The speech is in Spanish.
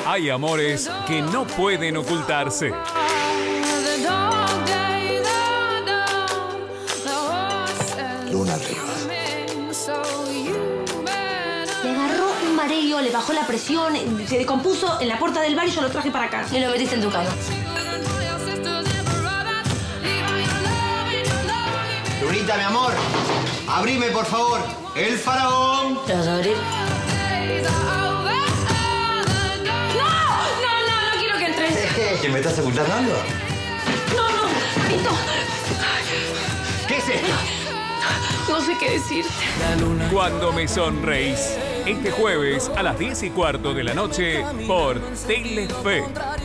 Hay amores que no pueden ocultarse. Luna arriba. Le agarró un mareo, le bajó la presión, se descompuso en la puerta del bar y yo lo traje para acá. Y lo metiste en tu cama. Lunita, mi amor, abrime, por favor. El faraón. ¿Te vas a abrir? No quiero que entres. ¿Que me estás ocultando algo? No, Marito. ¿Qué es esto? No sé qué decirte. Cuando me sonreís. Este jueves a las 10:15 de la noche por Telefe.